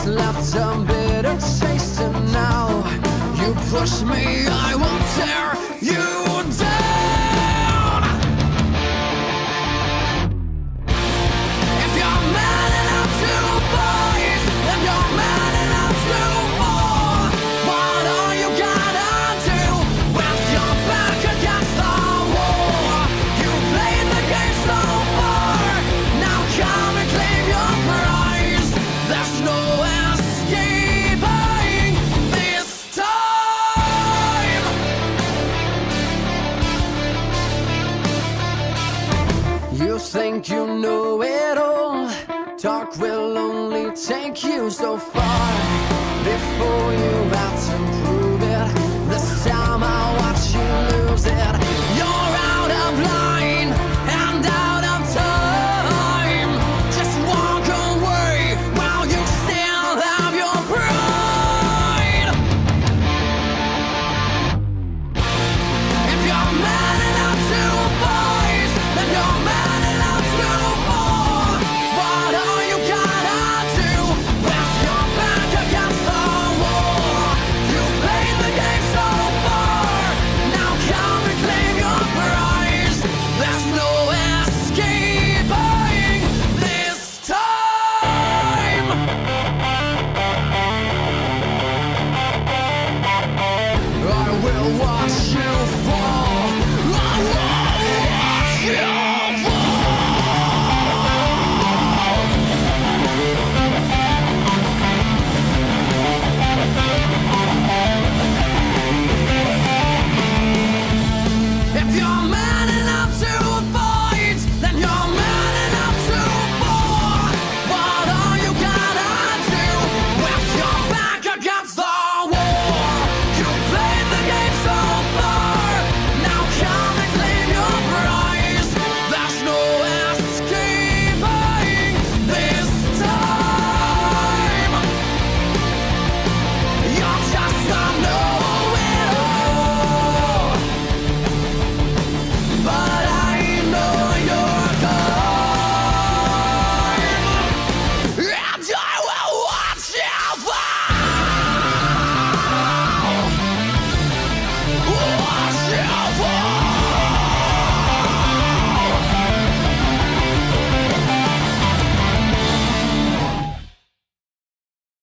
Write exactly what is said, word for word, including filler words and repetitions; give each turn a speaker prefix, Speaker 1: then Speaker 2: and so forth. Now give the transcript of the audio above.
Speaker 1: left a bitter taste, and now you push me, I will tear you down. If you're man enough to fight, if you're man enough to fall, what are you gonna do with your back against the wall? You played the game so far, now come and claim your prize. There's no escaping this time. You think you know it all, talk will only take you so far before you have to